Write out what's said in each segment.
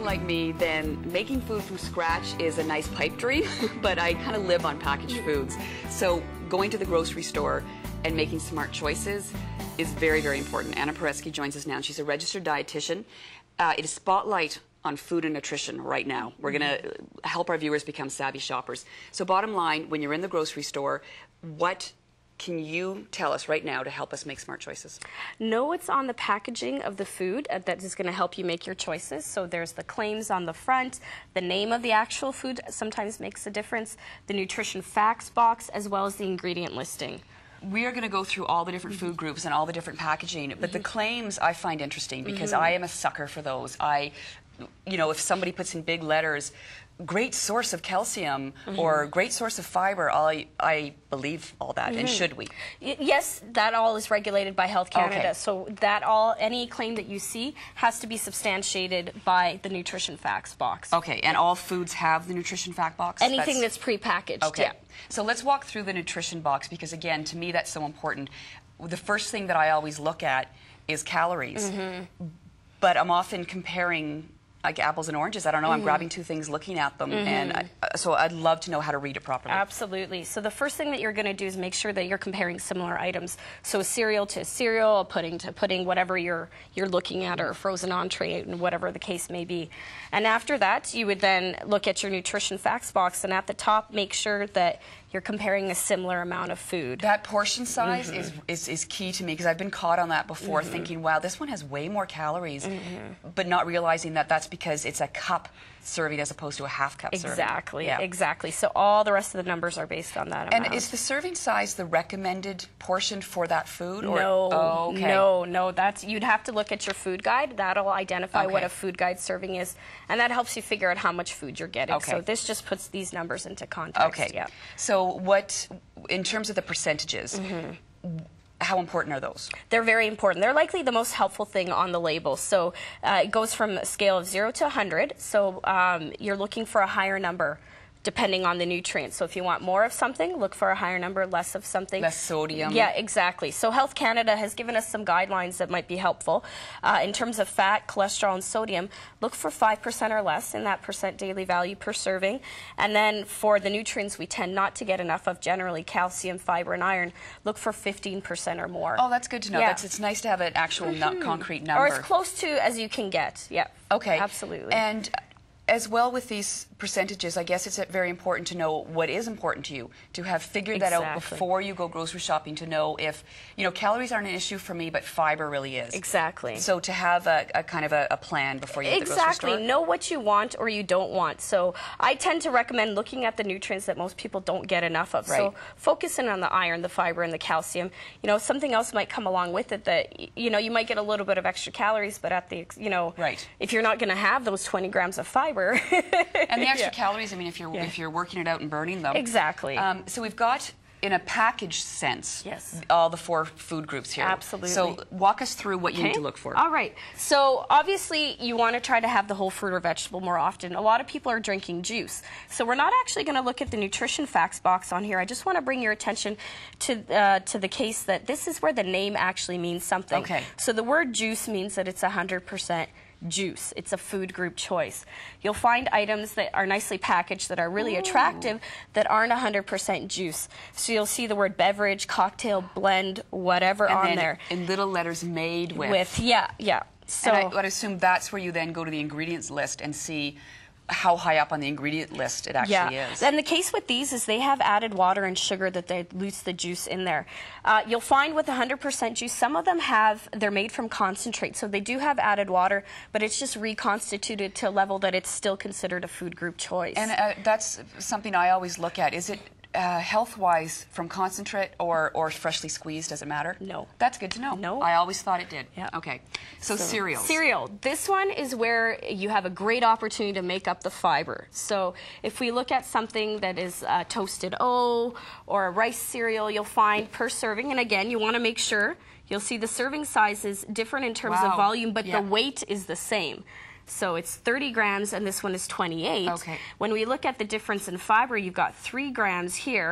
like me, then making food from scratch is a nice pipe dream, but I kind of live on packaged foods. So going to the grocery store and making smart choices is very, very important. Anna Pohorecky joins us now, and she's a registered dietitian. It is Spotlight on food and nutrition right now. We're going to help our viewers become savvy shoppers. So bottom line, when you're in the grocery store, what can you tell us right now to help us make smart choices? Know what's on the packaging of the food that is going to help you make your choices. So there's the claims on the front, the name of the actual food sometimes makes a difference, the nutrition facts box, as well as the ingredient listing. We are going to go through all the different food groups and all the different packaging, but the claims I find interesting because I am a sucker for those. You know, if somebody puts in big letters, great source of calcium or great source of fiber, I believe all that, and should we? Yes, that all is regulated by Health Canada. Okay. So that any claim that you see has to be substantiated by the nutrition facts box. Okay, and all foods have the nutrition fact box? Anything that's prepackaged. Okay, yeah. So let's walk through the nutrition box because, again, to me that's so important. The first thing that I always look at is calories, but I'm often comparing like apples and oranges. I don't know, I'm grabbing two things, looking at them, and so I'd love to know how to read it properly. Absolutely. So the first thing that you're going to do is make sure that you're comparing similar items. So cereal to cereal, pudding to pudding, whatever you're looking at, or frozen entree, whatever the case may be. And after that, you would then look at your nutrition facts box, and at the top, make sure that you're comparing a similar amount of food. That portion size is key to me because I've been caught on that before, thinking, wow, this one has way more calories, but not realizing that that's because it's a cup serving as opposed to a half cup serving. Exactly, exactly. So all the rest of the numbers are based on that amount. And is the serving size the recommended portion for that food? Or? No, oh, okay. no. You'd have to look at your food guide. That'll identify what a food guide serving is, and that helps you figure out how much food you're getting. Okay. So this just puts these numbers into context. Okay. Yeah. So what, in terms of the percentages, how important are those? They're very important. They're likely the most helpful thing on the label. So it goes from a scale of 0 to 100. So you're looking for a higher number depending on the nutrients. So if you want more of something, look for a higher number, less of something. Less sodium. Yeah, exactly. So Health Canada has given us some guidelines that might be helpful. In terms of fat, cholesterol, and sodium, look for 5% or less in that percent daily value per serving. And then for the nutrients we tend not to get enough of, generally calcium, fiber, and iron, look for 15% or more. Oh, that's good to know. Yeah. It's nice to have an actual concrete number. Or as close to as you can get. Yeah. Okay. Absolutely. And as well with these percentages, I guess it's very important to know what is important to you, to have figured that out before you go grocery shopping, to know if, you know, calories aren't an issue for me, but fiber really is. Exactly. So to have a kind of a plan before you hit the grocery store. Exactly. Know what you want or you don't want. So I tend to recommend looking at the nutrients that most people don't get enough of. Right. So focusing on the iron, the fiber, and the calcium. You know, something else might come along with it that, you know, you might get a little bit of extra calories, but at the, you know, if you're not going to have those 20 grams of fiber. And the extra calories, I mean, if you're working it out and burning them. Exactly. So we've got, in a package sense, yes, all the 4 food groups here. Absolutely. So walk us through what you need to look for. All right. So obviously you want to try to have the whole fruit or vegetable more often. A lot of people are drinking juice. So we're not actually going to look at the nutrition facts box on here. I just want to bring your attention to the case that this is where the name actually means something. Okay. So the word juice means that it's 100% juice. It's a food group choice. You'll find items that are nicely packaged that are really attractive that aren't 100% juice. So you'll see the word beverage, cocktail, blend, whatever and on there. In little letters, made with. Yeah. So and I would assume that's where you then go to the ingredients list and see how high up on the ingredient list it actually is. And the case with these is they have added water and sugar that they dilutes the juice in there. You'll find with 100% juice, some of them they're made from concentrate, so they do have added water, but it's just reconstituted to a level that it's still considered a food group choice. And that's something I always look at. Is it health-wise from concentrate or freshly squeezed? Does it matter? No. That's good to know. No. I always thought it did. Yeah. Okay. So cereals. Cereal. This one is where you have a great opportunity to make up the fiber. So if we look at something that is toasted O or a rice cereal, you'll find per serving, and again, you want to make sure, you'll see the serving size is different in terms of volume, but the weight is the same. So it's 30 grams, and this one is 28. Okay. When we look at the difference in fiber, you've got 3 grams here,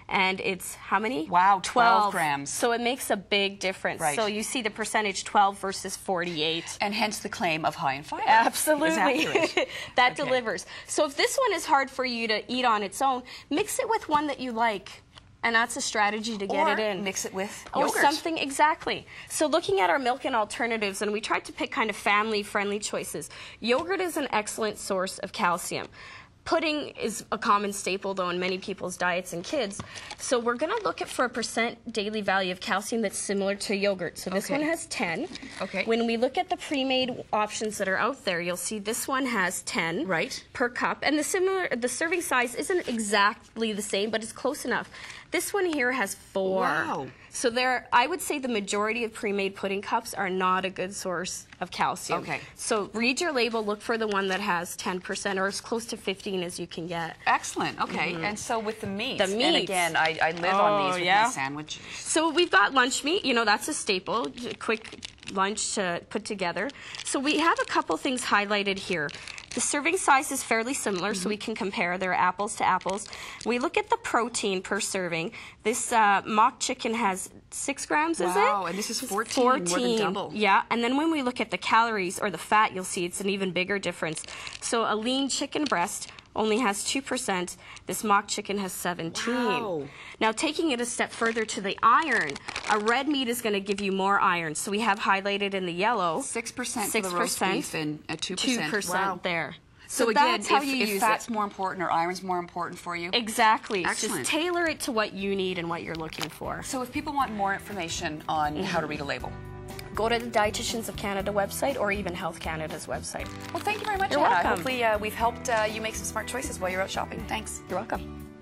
and it's how many? Wow, 12 grams. So it makes a big difference. Right. So you see the percentage 12 versus 48. And hence the claim of high in fiber. Absolutely. That Okay. delivers. So if this one is hard for you to eat on its own, mix it with one that you like. And that's a strategy to get it in. Mix it with Or yogurt. something, exactly. So looking at our milk and alternatives, and we tried to pick kind of family-friendly choices. Yogurt is an excellent source of calcium. Pudding is a common staple, though, in many people's diets and kids. So we're going to look at for a % daily value of calcium that's similar to yogurt. So this one has 10. Okay. When we look at the pre-made options that are out there, you'll see this one has 10 per cup. And the serving size isn't exactly the same, but it's close enough. This one here has 4. Wow. So I would say the majority of pre-made pudding cups are not a good source of calcium. Okay. So read your label, look for the one that has 10% or as close to 15 as you can get. Excellent. Okay. And so with the meats. The meats. And again, I live on these with my sandwiches. So we've got lunch meat. You know, that's a staple. A quick lunch to put together. So we have a couple things highlighted here. The serving size is fairly similar, so we can compare. They're apples to apples. We look at the protein per serving. This mock chicken has 6 grams, is it? Wow, and this is 14, more than double. Yeah, and then when we look at the calories or the fat, you'll see it's an even bigger difference. So a lean chicken breast only has 2%. This mock chicken has 17. Wow. Now, taking it a step further to the iron, a red meat is going to give you more iron. So we have highlighted in the yellow 6% for the roast beef and 2%. 2% there. So again, that's how you if use fat's it. more important or iron's more important for you. Exactly. Excellent. Just tailor it to what you need and what you're looking for. So if people want more information on how to read a label, go to the Dietitians of Canada website or even Health Canada's website. well, thank you very much, You're Anna. welcome. Hopefully we've helped you make some smart choices while you're out shopping. Thanks. You're welcome.